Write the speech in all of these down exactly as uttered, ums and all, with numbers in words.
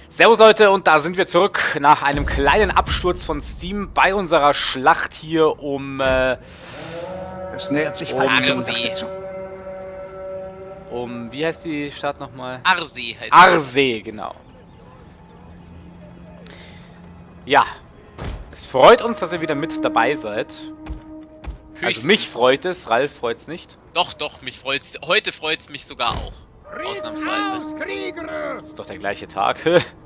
Servus Leute, und da sind wir zurück nach einem kleinen Absturz von Steam bei unserer Schlacht hier um... Äh, es nähert sich um, feindliche Unterstützung. Um, wie heißt die Stadt nochmal? Arsee heißt Arsee, genau. Ja, es freut uns, dass ihr wieder mit dabei seid. Höchstens. Also mich freut es, Ralf freut es nicht. Doch, doch, mich freut's. Heute freut es mich sogar auch. Ausnahmsweise. Das ist doch der gleiche Tag.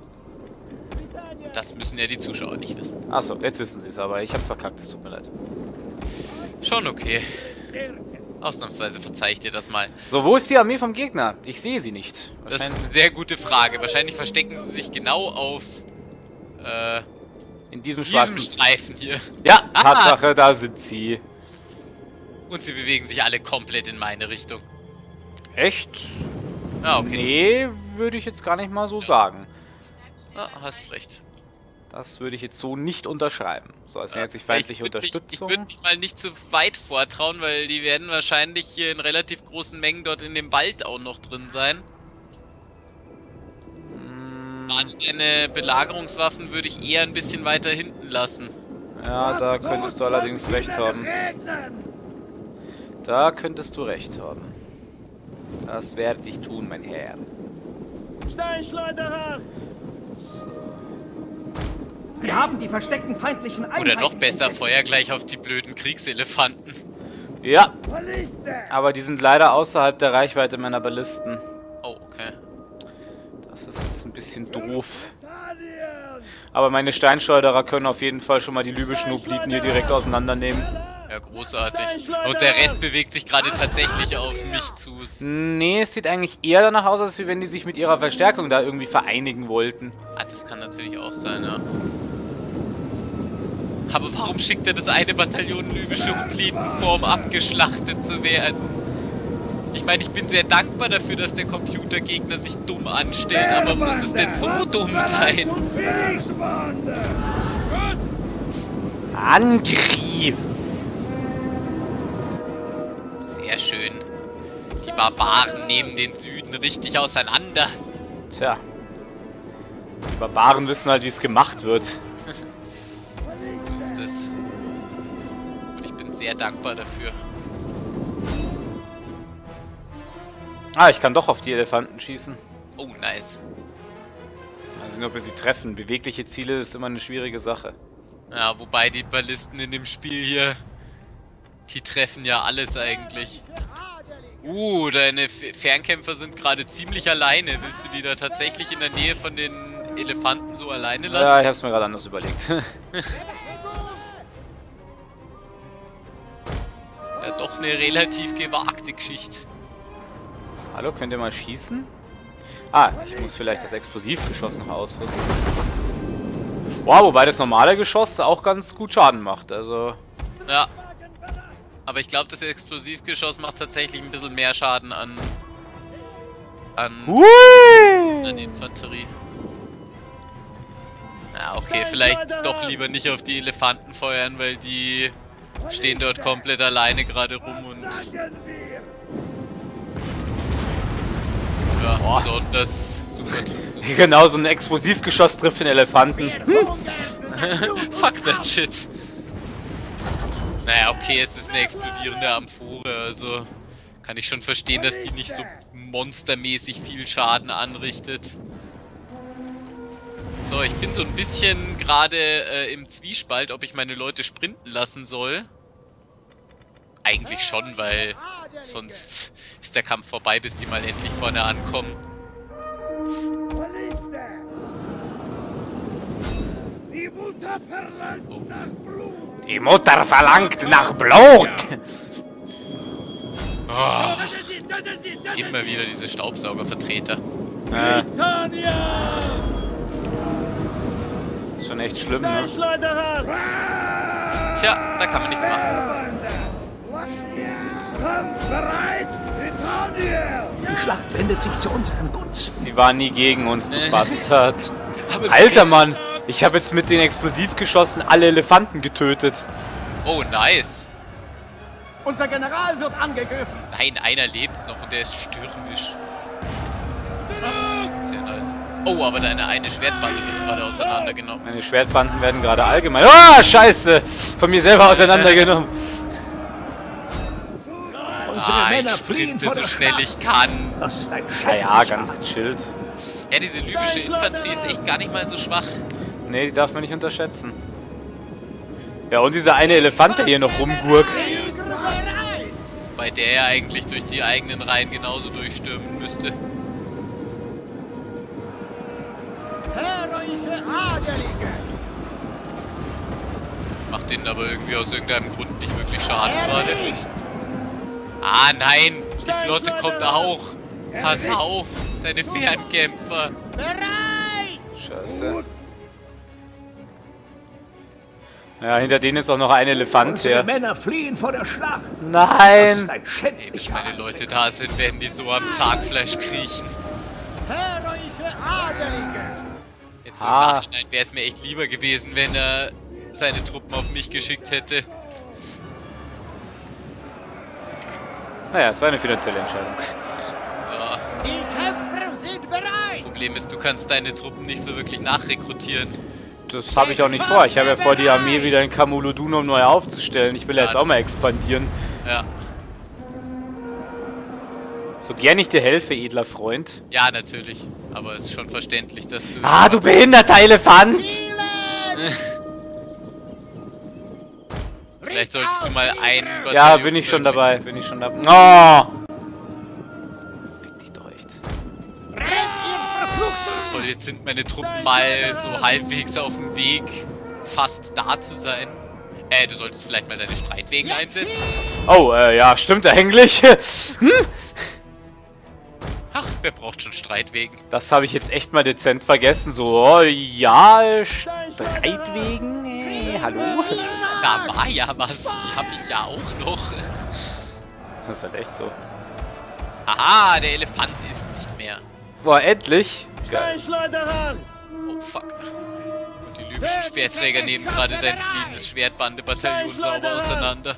Das müssen ja die Zuschauer nicht wissen. Achso, jetzt wissen sie es, aber ich hab's verkackt, es tut mir leid. Schon okay. Ausnahmsweise verzeih ich dir das mal. So, wo ist die Armee vom Gegner? Ich sehe sie nicht. Das ist eine sehr gute Frage. Wahrscheinlich verstecken sie sich genau auf äh, in diesem schwarzen diesem Streifen hier. Ja, Aha. Tatsache, da sind sie. Und sie bewegen sich alle komplett in meine Richtung. Echt? Ah, okay. Nee, würde ich jetzt gar nicht mal so sagen. Ah, hast recht. Das würde ich jetzt so nicht unterschreiben. So, es sind jetzt nicht Ich feindliche würd mich- Unterstützung. Ich würde mich mal nicht zu weit vortrauen, weil die werden wahrscheinlich hier in relativ großen Mengen dort in dem Wald auch noch drin sein. Hm, Gerade deine Belagerungswaffen würde ich eher ein bisschen weiter hinten lassen. ja, da könntest du allerdings recht haben. Da könntest du recht haben. Das werde ich tun, mein Herr. Steinschleuderer! Wir haben die versteckten feindlichen Einheiten. Oder noch besser, entdeckt. Feuer gleich auf die blöden Kriegselefanten. Ja, Balliste! aber die sind leider außerhalb der Reichweite meiner Ballisten. Oh, okay. Das ist jetzt ein bisschen doof. Aber meine Steinschleuderer können auf jeden Fall schon mal die libyschen Hopliten hier direkt auseinandernehmen. Ja, großartig. Und der Rest bewegt sich gerade tatsächlich auf mich zu. Nee, es sieht eigentlich eher danach aus, als wenn die sich mit ihrer Verstärkung da irgendwie vereinigen wollten. Ah, das kann natürlich auch sein, ja. Aber warum schickt er das eine Bataillon libysche Hopliten vor, um abgeschlachtet zu werden? Ich meine, ich bin sehr dankbar dafür, dass der Computergegner sich dumm anstellt, aber muss es denn so dumm sein? Angriff! Sehr schön. Die Barbaren nehmen den Süden richtig auseinander. Tja. Die Barbaren wissen halt, wie es gemacht wird. So ist es. Und ich bin sehr dankbar dafür. Ah, ich kann doch auf die Elefanten schießen. Oh, nice. Also nur, ob wir sie treffen. Bewegliche Ziele ist immer eine schwierige Sache. Ja, wobei die Ballisten in dem Spiel hier, die treffen ja alles eigentlich. Uh, deine F Fernkämpfer sind gerade ziemlich alleine. Willst du die da tatsächlich in der Nähe von den Elefanten so alleine lassen? Ja, ich hab's mir gerade anders überlegt. Ja, doch eine relativ gewagte Geschichte. Hallo, könnt ihr mal schießen? Ah, ich muss vielleicht das Explosivgeschoss noch ausrüsten. Wow, wobei das normale Geschoss auch ganz gut Schaden macht, also... Ja. Aber ich glaube, das Explosivgeschoss macht tatsächlich ein bisschen mehr Schaden an... an... Hui! an Infanterie. Ja, okay, vielleicht doch lieber nicht auf die Elefanten feuern, weil die stehen dort komplett alleine gerade rum und... ja, Boah. besonders super. Genau, so ein Explosivgeschoss trifft den Elefanten. Fuck that shit. Naja, okay, es ist eine explodierende Amphore, also kann ich schon verstehen, dass die nicht so monstermäßig viel Schaden anrichtet. So, ich bin so ein bisschen gerade äh, im Zwiespalt, ob ich meine Leute sprinten lassen soll. Eigentlich schon, weil sonst ist der Kampf vorbei, bis die mal endlich vorne ankommen. Die Mutter verlangt Oh. nach Blut! Die Mutter verlangt nach Blut! Oh, Töte sie, töte sie, töte immer wieder diese Staubsaugervertreter. Äh, Britannia! ist schon echt schlimm, ne? Steinschleuderer! Tja, da kann man nichts machen. Kampfbereit! Britannia! Die Schlacht wendet sich zu unseren Gunsten. Sie war nie gegen uns, du Nee. Bastard. Aber es- Alter Mann, ich habe jetzt mit den Explosivgeschossen alle Elefanten getötet. Oh, nice. Unser General wird angegriffen. Nein, einer lebt noch und der ist stürmisch. Sehr nice. Oh, aber deine eine Schwertbande wird gerade auseinandergenommen. Meine Schwertbanden werden gerade allgemein... Ah, scheiße! Von mir selber auseinandergenommen. Unsere Ah, ich Männer fliehen sprinte vor so der schnell Schlacht. ich kann. Das ist ein Ja, schrecklicher ja, ganz gechillt. Ja, diese libysche Infanterie ist echt gar nicht mal so schwach. Nee, die darf man nicht unterschätzen. Ja, und dieser eine Elefant, der hier noch rumgurkt. Bei der er eigentlich durch die eigenen Reihen genauso durchstürmen müsste. Heroische Adelige! Macht denen aber irgendwie aus irgendeinem Grund nicht wirklich Schaden gerade. Ah nein, die Flotte kommt auch. Pass auf, deine Fernkämpfer. Bereit! Scheiße. Ja, hinter denen ist auch noch ein Elefant Unsere her. Männer fliehen vor der Schlacht. Das ist Nein! ein Ey, wenn schändlicher meine Leute da sind, werden die so am Zahnfleisch kriechen. Heroische Adelige! Jetzt im Ah. Nachhinein wäre es mir echt lieber gewesen, wenn er seine Truppen auf mich geschickt hätte. Naja, es war eine finanzielle Entscheidung. Ja, Die Kämpfer sind bereit! Problem ist, du kannst deine Truppen nicht so wirklich nachrekrutieren. Das habe ich auch nicht vor. Ich habe ja vor, die Armee wieder in Kamulodunum neu aufzustellen. Ich will ja Ja, jetzt auch das- mal expandieren. Ja, So gern ich dir helfe, edler Freund. ja natürlich. Aber es ist schon verständlich, dass du... Ah, du behinderter Elefant! Vielleicht solltest du mal ein Bataillon... Ja, bin ich schon dabei. Bin ich schon dabei. Oh! Fick dich doch echt. Toll, jetzt sind meine Truppen mal so halbwegs auf dem Weg, fast da zu sein. Äh, du solltest vielleicht mal deine Streitwegen einsetzen. Oh, äh, ja, stimmt eigentlich. hm? Ach, wer braucht schon Streitwegen? Das habe ich jetzt echt mal dezent vergessen. So, oh, ja, Streitwegen? Äh, hallo? Da war ja was, die habe ich ja auch noch. Das ist halt echt so. Aha, der Elefant ist nicht mehr. Boah, endlich. Geil. Steinschleuderer! Oh, fuck. Und die libyschen Schwertträger nehmen gerade dein fliehendes Schwertbande-Bataillon sauber auseinander.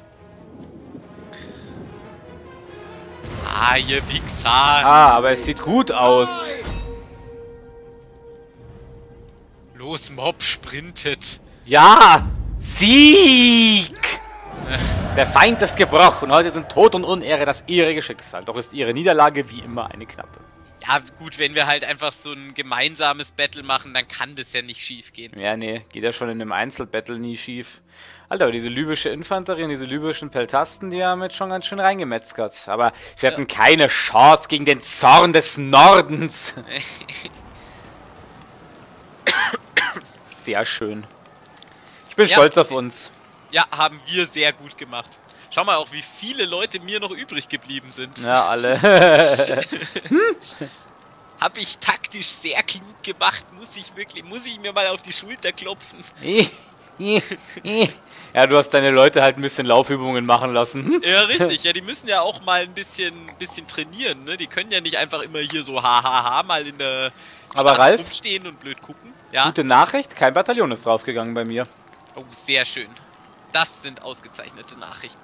Ah, ihr Wichser! Ah, aber es sieht gut aus. Los, Mob, sprintet! Ja! Sieg! Der Feind ist gebrochen. Heute sind Tod und Unehre das ihrige Schicksal. Doch ist ihre Niederlage wie immer eine knappe. Ja, gut, wenn wir halt einfach so ein gemeinsames Battle machen, dann kann das ja nicht schief gehen. Ja, nee, geht ja schon in einem Einzelbattle nie schief. Alter, aber diese libysche Infanterie und diese libyschen Peltasten, die haben jetzt schon ganz schön reingemetzgert. Aber sie hatten keine Chance gegen den Zorn des Nordens. Sehr schön. Ich bin Ja. stolz auf uns. Ja, haben wir sehr gut gemacht. Schau mal auch, wie viele Leute mir noch übrig geblieben sind. Ja, alle. Hab ich taktisch sehr klug gemacht, muss ich wirklich, muss ich mir mal auf die Schulter klopfen. Ja, du hast deine Leute halt ein bisschen Laufübungen machen lassen. Ja, richtig, ja, die müssen ja auch mal ein bisschen, bisschen trainieren, ne? Die können ja nicht einfach immer hier so hahaha mal in der Aber Stadt Ralf? rumstehen und blöd gucken. Ja, Gute Nachricht, kein Bataillon ist draufgegangen bei mir. oh, sehr schön. Das sind ausgezeichnete Nachrichten.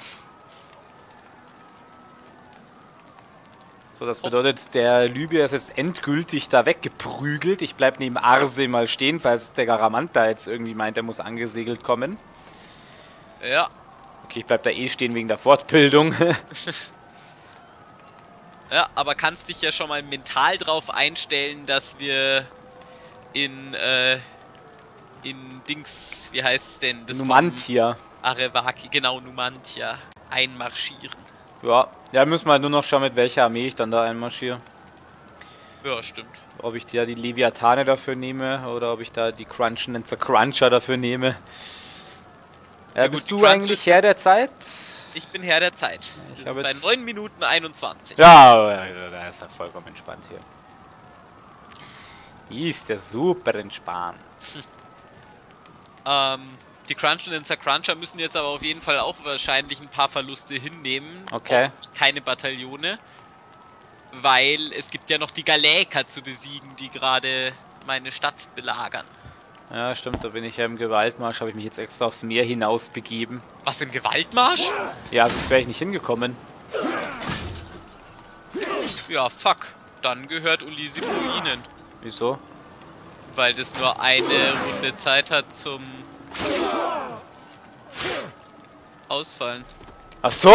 So, das bedeutet, der Libyer ist jetzt endgültig da weggeprügelt. Ich bleib neben Arse mal stehen, falls der Garamant da jetzt irgendwie meint, er muss angesegelt kommen. Ja, Okay, ich bleib da eh stehen wegen der Fortbildung. ja, aber kannst dich ja schon mal mental drauf einstellen, dass wir in, äh, in Dings, wie heißt es denn? Das vom Numantia. Arevaki, genau, Numantia, einmarschieren. Ja, ja, müssen wir halt nur noch schauen, mit welcher Armee ich dann da einmarschiere. Ja, stimmt. Ob ich da die Leviathane dafür nehme oder ob ich da die Crunchen and the Cruncher dafür nehme. Ja, Ja, bist gut, die du Crunches- eigentlich Herr der Zeit? Ich bin Herr der Zeit. Ich Wir hab sind bei jetzt- neun Minuten einundzwanzig. Ja, ja, da ist er vollkommen entspannt hier. Ist der super entspannt. Ähm, die Crunch und den Cruncher müssen jetzt aber auf jeden Fall auch wahrscheinlich ein paar Verluste hinnehmen. Okay. Oft keine Bataillone. Weil es gibt ja noch die Galäker zu besiegen, die gerade meine Stadt belagern. Ja, stimmt, da bin ich ja im Gewaltmarsch, habe ich mich jetzt extra aufs Meer hinaus begeben. Was, im Gewaltmarsch? Ja, sonst wäre ich nicht hingekommen. Ja, fuck. Dann gehört Ulisimo ihnen. Wieso? Weil das nur eine Runde Zeit hat zum Ausfallen. Ach so?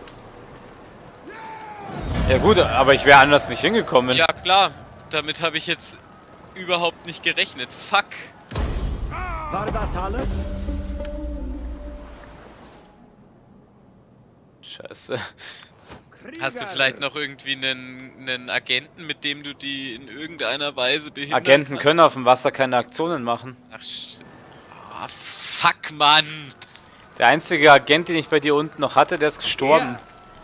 Ja gut, aber ich wäre anders nicht hingekommen. Ja klar, damit habe ich jetzt überhaupt nicht gerechnet. Fuck. War das alles? Scheiße. Hast du vielleicht noch irgendwie einen, einen Agenten, mit dem du die in irgendeiner Weise behindern Agenten kannst? können auf dem Wasser keine Aktionen machen. Ach, sch- ah, fuck, Mann. Der einzige Agent, den ich bei dir unten noch hatte, der ist gestorben.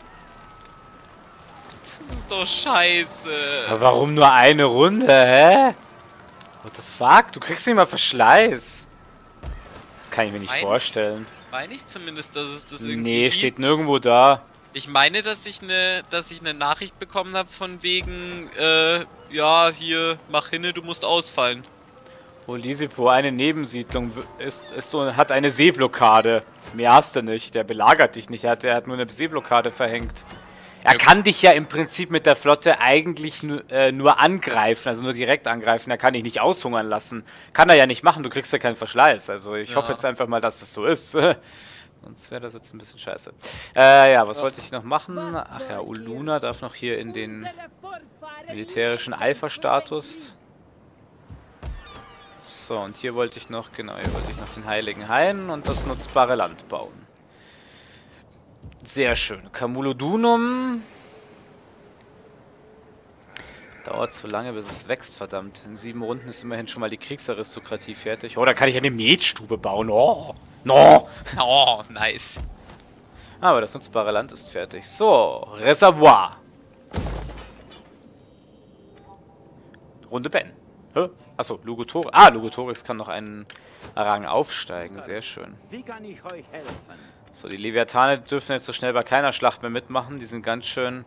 Das ist doch scheiße. Aber warum nur eine Runde, hä? What the fuck? Du kriegst nicht mal Verschleiß. Das kann ich mir nicht Mein- vorstellen. Meine ich zumindest, dass es das irgendwie Nee, hieß. steht nirgendwo da. Ich meine, dass ich eine, dass ich eine Nachricht bekommen habe von wegen, äh, ja, hier, mach hinne, du musst ausfallen. Olisipo, eine Nebensiedlung, w- ist, ist, so- hat eine Seeblockade. Mehr hast du nicht. Der belagert dich nicht. Er hat, er hat nur eine Seeblockade verhängt. Er Ja, kann dich ja im Prinzip mit der Flotte eigentlich nur, äh, nur angreifen, also nur direkt angreifen. Er kann dich nicht aushungern lassen. Kann er ja nicht machen, du kriegst ja keinen Verschleiß. Also ich Ja. hoffe jetzt einfach mal, dass das so ist. Sonst wäre das jetzt ein bisschen scheiße. Äh, ja, was wollte ich noch machen? Ach ja, Uluna darf noch hier in den militärischen Eiferstatus. So, und hier wollte ich noch, genau, hier wollte ich noch den Heiligen Hain und das nutzbare Land bauen. Sehr schön. Camulodunum. Dauert zu lange, bis es wächst, verdammt. In sieben Runden ist immerhin schon mal die Kriegsaristokratie fertig. Oh, da kann ich eine Metstube bauen. Oh, no. Oh, nice. Aber das nutzbare Land ist fertig. So, Reservoir. Runde Ben. Hä? Achso, Lugotorix. Ah, Lugotorix kann noch einen Rang aufsteigen. Sehr schön. Wie kann ich euch helfen? So, die Leviathane dürfen jetzt so schnell bei keiner Schlacht mehr mitmachen. Die sind ganz schön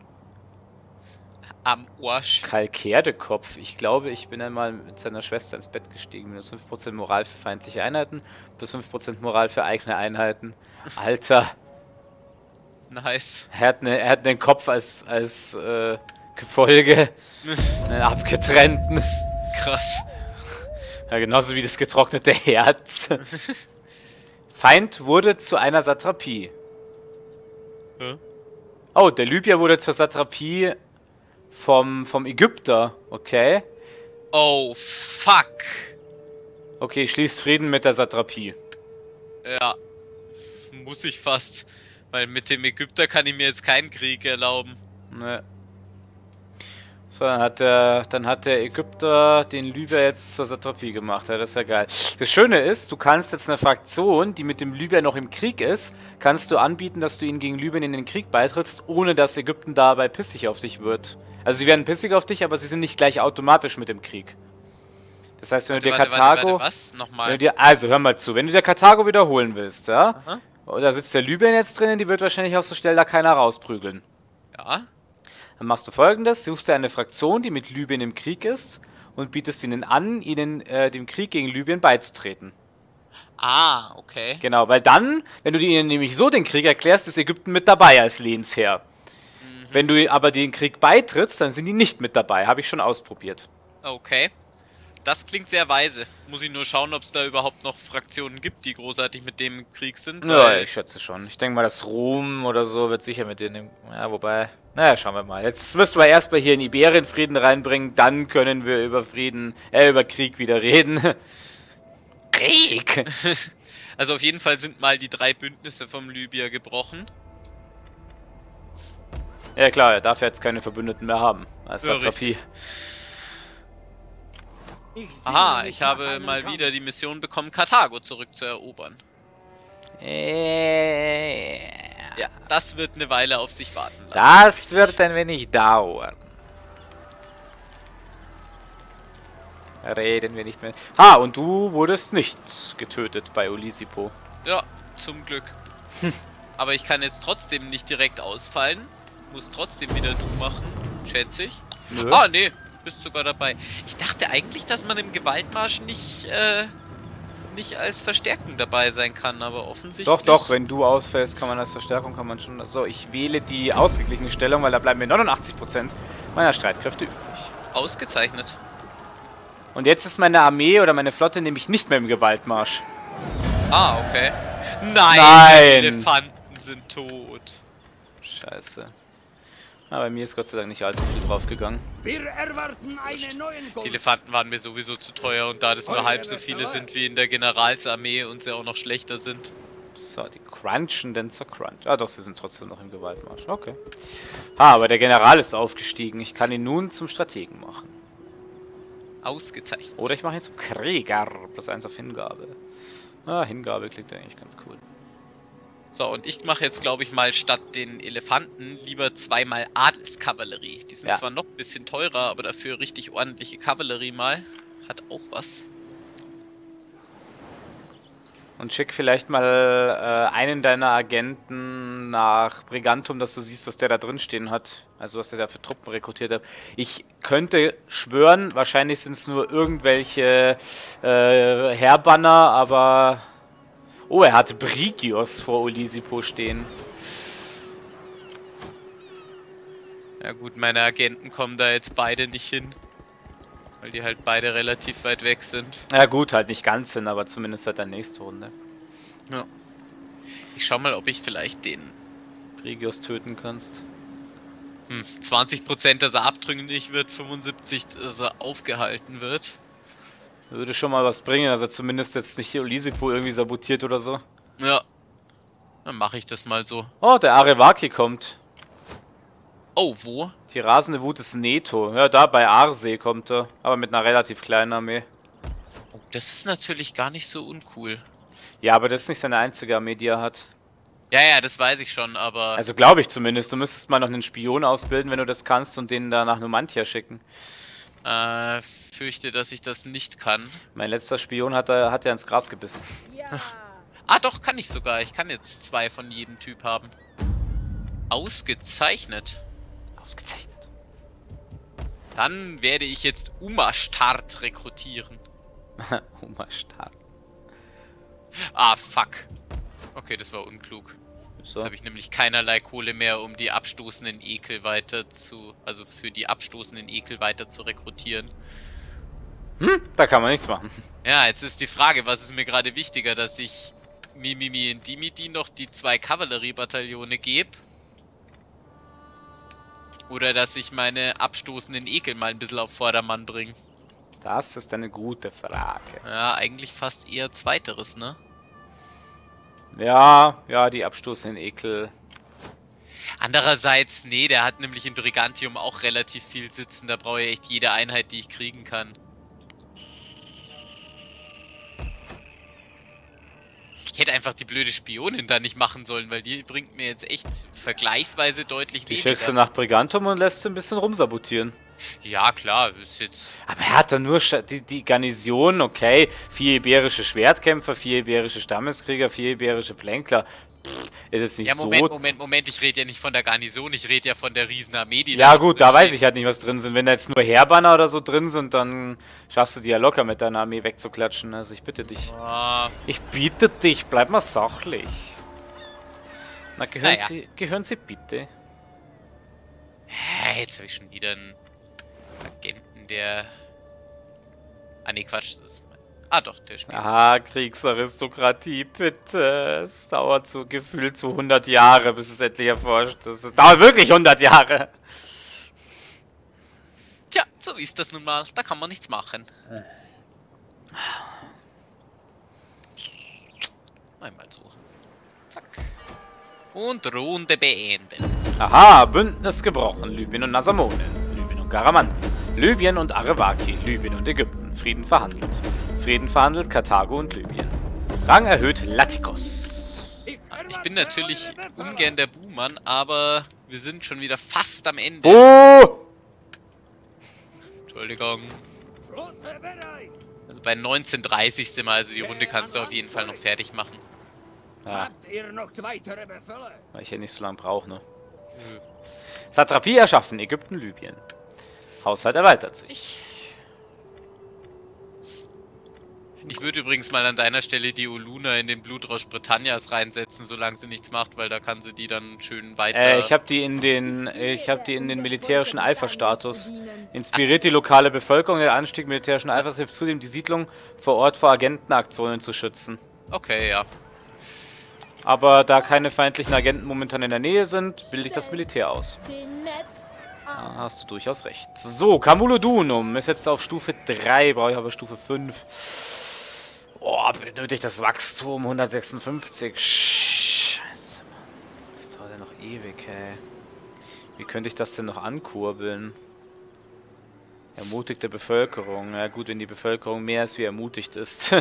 Am Arsch. Kalkerdekopf. Ich glaube, ich bin einmal mit seiner Schwester ins Bett gestiegen. Minus fünf Prozent Moral für feindliche Einheiten, plus fünf Prozent Moral für eigene Einheiten. Alter, Nice. er hat, ne, er hat einen Kopf als, als äh, Gefolge. Einen abgetrennten. Krass. Ja, genauso wie das getrocknete Herz. Feind wurde zu einer Satrapie. Hä? Oh, der Libyer wurde zur Satrapie vom, vom Ägypter. Okay. Oh, fuck. Okay, schließt Frieden mit der Satrapie. Ja. Muss ich fast. Weil mit dem Ägypter kann ich mir jetzt keinen Krieg erlauben. Ne. So, dann hat, der, dann hat der Ägypter den Libyer jetzt zur Satrapie gemacht. Ja, das ist ja geil. Das Schöne ist, du kannst jetzt eine Fraktion, die mit dem Libyer noch im Krieg ist, kannst du anbieten, dass du ihnen gegen Libyen in den Krieg beitrittst, ohne dass Ägypten dabei pissig auf dich wird. Also sie werden pissig auf dich, aber sie sind nicht gleich automatisch mit dem Krieg. Das heißt, wenn du dir Warte, Karthago... Warte, warte, was? Wenn Nochmal. du dir, also, hör mal zu. Wenn du dir Karthago wiederholen willst, ja? Aha. Da sitzt der Libyen jetzt drinnen, die wird wahrscheinlich auch so schnell da keiner rausprügeln. Ja. Dann machst du Folgendes, suchst dir eine Fraktion, die mit Libyen im Krieg ist und bietest ihnen an, ihnen äh, dem Krieg gegen Libyen beizutreten. Ah, okay. Genau, weil dann, wenn du ihnen nämlich so den Krieg erklärst, ist Ägypten mit dabei als Lehnsherr. Mhm. Wenn du aber den Krieg beitrittst, dann sind die nicht mit dabei. Habe ich schon ausprobiert. Okay. Das klingt sehr weise. Muss ich nur schauen, ob es da überhaupt noch Fraktionen gibt, die großartig mit dem im Krieg sind. Ja, weil- ich schätze schon. Ich denke mal, das Rom oder so wird sicher mit denen... Ja, wobei... Naja, schauen wir mal. Jetzt müssen wir erstmal hier in Iberien Frieden reinbringen, dann können wir über Frieden, äh, über Krieg wieder reden. Krieg! Also auf jeden Fall sind mal die drei Bündnisse vom Libyer gebrochen. Ja klar, er darf ja jetzt keine Verbündeten mehr haben als Ja, Satrapie. Ich sehe Aha, mich ich nach habe einem mal Kampf. wieder die Mission bekommen, Karthago zurückzuerobern. Äh, Ja, das wird eine Weile auf sich warten lassen. Das wird ein wenig dauern. Reden wir nicht mehr. Ha, und du wurdest nicht getötet bei Olisipo. Ja, zum Glück. Aber ich kann jetzt trotzdem nicht direkt ausfallen. Muss trotzdem wieder du machen, schätze ich. Nö. Ah, nee, bist sogar dabei. Ich dachte eigentlich, dass man im Gewaltmarsch nicht, äh, nicht als Verstärkung dabei sein kann, aber offensichtlich... Doch, doch, wenn du ausfällst, kann man als Verstärkung, kann man schon... So, ich wähle die ausgeglichene Stellung, weil da bleiben mir neunundachtzig Prozent meiner Streitkräfte übrig. Ausgezeichnet. Und jetzt ist meine Armee oder meine Flotte nämlich nicht mehr im Gewaltmarsch. Ah, okay. Nein! Nein. Die Elefanten sind tot. Scheiße. Aber bei mir ist Gott sei Dank nicht allzu viel draufgegangen. Wir erwarten einen neuen Die Elefanten waren mir sowieso zu teuer und da das nur halb so viele sind wie in der Generalsarmee und sie auch noch schlechter sind. So, die crunchen denn zur Crunch. Ah doch, sie sind trotzdem noch im Gewaltmarsch. Okay. Ah, aber der General ist aufgestiegen. Ich kann ihn nun zum Strategen machen. Ausgezeichnet. Oder ich mache ihn zum Krieger. Plus eins auf Hingabe. Ah, Hingabe klingt eigentlich ganz cool. So, und ich mache jetzt, glaube ich, mal statt den Elefanten lieber zweimal Adelskavallerie. Die sind Ja. zwar noch ein bisschen teurer, aber dafür richtig ordentliche Kavallerie mal. Hat auch was. Und schick vielleicht mal äh, einen deiner Agenten nach Brigantum, dass du siehst, was der da drin stehen hat. Also was der da für Truppen rekrutiert hat. Ich könnte schwören, wahrscheinlich sind es nur irgendwelche äh, Heerbanner, aber... Oh, er hatte Brigios vor Olisipo stehen. Ja gut, meine Agenten kommen da jetzt beide nicht hin. Weil die halt beide relativ weit weg sind. Ja gut, halt nicht ganz hin, aber zumindest halt der nächste Runde. Ja. Ich schau mal, ob ich vielleicht den Brigios töten kannst. hm, zwanzig Prozent, dass er abtrünnig wird, fünfundsiebzig Prozent, dass er aufgehalten wird. Würde schon mal was bringen, dass er zumindest jetzt nicht Olisipo irgendwie sabotiert oder so. Ja. Dann mache ich das mal so. Oh, der Arevaki kommt. Oh, wo? Die rasende Wut ist Neto. Ja, da bei Arsee kommt er. Aber mit einer relativ kleinen Armee. Oh, das ist natürlich gar nicht so uncool. Ja, aber das ist nicht seine einzige Armee, die er hat. Ja, ja, das weiß ich schon, aber... Also glaube ich zumindest. Du müsstest mal noch einen Spion ausbilden, wenn du das kannst, und den da nach Numantia schicken. Äh, fürchte, dass ich das nicht kann. Mein letzter Spion hat er, hat er ins Gras gebissen. Ja. Ah, doch, kann ich sogar. Ich kann jetzt zwei von jedem Typ haben. Ausgezeichnet. Ausgezeichnet. Dann werde ich jetzt Umastart rekrutieren. Oma Staat. Ah, fuck. Okay, das war unklug. So. Jetzt habe ich nämlich keinerlei Kohle mehr, um die abstoßenden Ekel weiter zu... Also für die abstoßenden Ekel weiter zu rekrutieren. Hm, da kann man nichts machen. Ja, jetzt ist die Frage, was ist mir gerade wichtiger, dass ich Mimimi und Dimidi noch die zwei Kavalleriebataillone gebe? Oder dass ich meine abstoßenden Ekel mal ein bisschen auf Vordermann bringe? Das ist eine gute Frage. Ja, eigentlich fast eher zweiteres, ne? Ja, ja, die abstoßenden Ekel. Andererseits, nee, der hat nämlich in Brigantium auch relativ viel sitzen. Da brauche ich echt jede Einheit, die ich kriegen kann. Ich hätte einfach die blöde Spionin da nicht machen sollen, weil die bringt mir jetzt echt vergleichsweise deutlich Die weniger. schickst du nach Brigantum und lässt sie ein bisschen rumsabotieren. Ja, klar, ist jetzt... Aber er hat dann nur Sch die, die Garnison, okay. Vier iberische Schwertkämpfer, vier iberische Stammeskrieger, vier iberische Plänkler. Pff, ist jetzt nicht Ja, Moment, so... Moment, Moment, ich rede ja nicht von der Garnison, ich rede ja von der Riesenarmee, die Ja da gut, da weiß ich halt nicht, was drin sind. Wenn da jetzt nur Heerbanner oder so drin sind, dann schaffst du die ja locker mit deiner Armee wegzuklatschen. Also ich bitte dich. Ah, Ich bitte dich, bleib mal sachlich. Na, gehören, Naja. Sie, gehören Sie bitte. hä, jetzt habe ich schon wieder einen Agenten, der... Ah, nee, Quatsch, das ist... Ah, doch, der spielt. Ah, Kriegsaristokratie, bitte. Es dauert so gefühlt so hundert Jahre, bis es endlich erforscht ist. Es dauert wirklich hundert Jahre. Tja, so ist das nun mal, da kann man nichts machen. Einmal so. Zack. Und Runde beenden. Aha, Bündnis gebrochen. Libyen und Nasamonen. Libyen und Karaman. Libyen und Arevaki. Libyen und Ägypten. Frieden verhandelt. Frieden verhandelt Karthago und Libyen. Rang erhöht Latikos. Ich bin natürlich ungern der Buhmann, aber wir sind schon wieder fast am Ende. Oh! Entschuldigung. Flotte bereit. Also bei neunzehn dreißig sind wir, also die Runde kannst du auf jeden Fall noch fertig machen. Ja, Habt ihr noch weitere Befehle? weil ich ja nicht so lange brauche, ne? Satrapie erschaffen. Ägypten, Libyen. Haushalt erweitert sich. Ich würde übrigens mal an deiner Stelle die Oluna in den Blutrausch Britannias reinsetzen, solange sie nichts macht, weil da kann sie die dann schön weiter... Äh, ich habe die in den, ich habe die in den militärischen Alpha-Status. Inspiriert die lokale Bevölkerung. Der Anstieg militärischen Alphas hilft zudem, die Siedlung vor Ort vor Agentenaktionen zu schützen. Okay, ja. Aber da keine feindlichen Agenten momentan in der Nähe sind, bilde ich das Militär aus. Da hast du durchaus recht. So, Camulodunum ist jetzt auf Stufe drei, brauche ich aber Stufe fünf. Oh, benötigt das Wachstum hundertsechsundfünfzig. Scheiße, Mann. Das dauert ja noch ewig, ey. Wie könnte ich das denn noch ankurbeln? Ermutigte Bevölkerung. Ja gut, wenn die Bevölkerung mehr ist, wie ermutigt ist.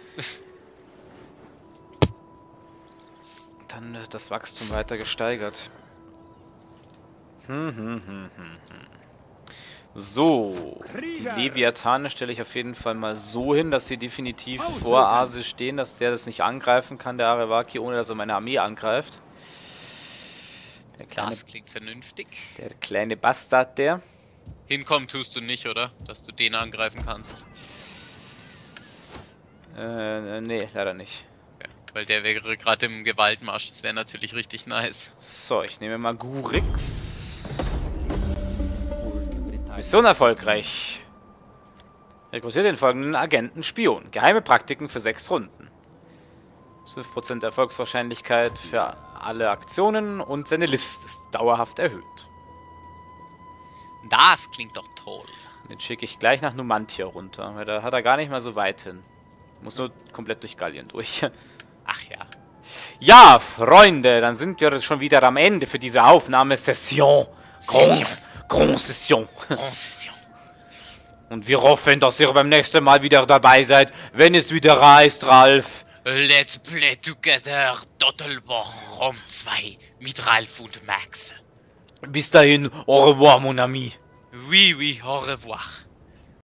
Dann wird das Wachstum weiter gesteigert. Hm, hm, hm, hm, hm. So, die Leviathane stelle ich auf jeden Fall mal so hin, dass sie definitiv vor Ase stehen, dass der das nicht angreifen kann, der Arevaki, ohne dass er meine Armee angreift. Der kleine, Das klingt vernünftig. der kleine Bastard, der. Hinkommen tust du nicht, oder? Dass du den angreifen kannst. Äh, nee, leider nicht. Okay. Weil der wäre gerade im Gewaltmarsch, das wäre natürlich richtig nice. So, ich nehme mal Gurix. Mission erfolgreich. Rekrutiert den folgenden Agenten Spion. Geheime Praktiken für sechs Runden. fünf Prozent Erfolgswahrscheinlichkeit für alle Aktionen und seine List ist dauerhaft erhöht. Das klingt doch toll. Den schicke ich gleich nach Numantia runter, weil da hat er gar nicht mal so weit hin. Muss nur komplett durch Gallien durch. Ach ja. Ja, Freunde, dann sind wir schon wieder am Ende für diese Aufnahmesession. Grand, Grand Session. Concession. Und wir hoffen, dass ihr beim nächsten Mal wieder dabei seid, wenn es wieder reist, Ralf. Let's play together Total War Rome zwei mit Ralf und Max. Bis dahin, au revoir, mon ami. Oui, oui, au revoir.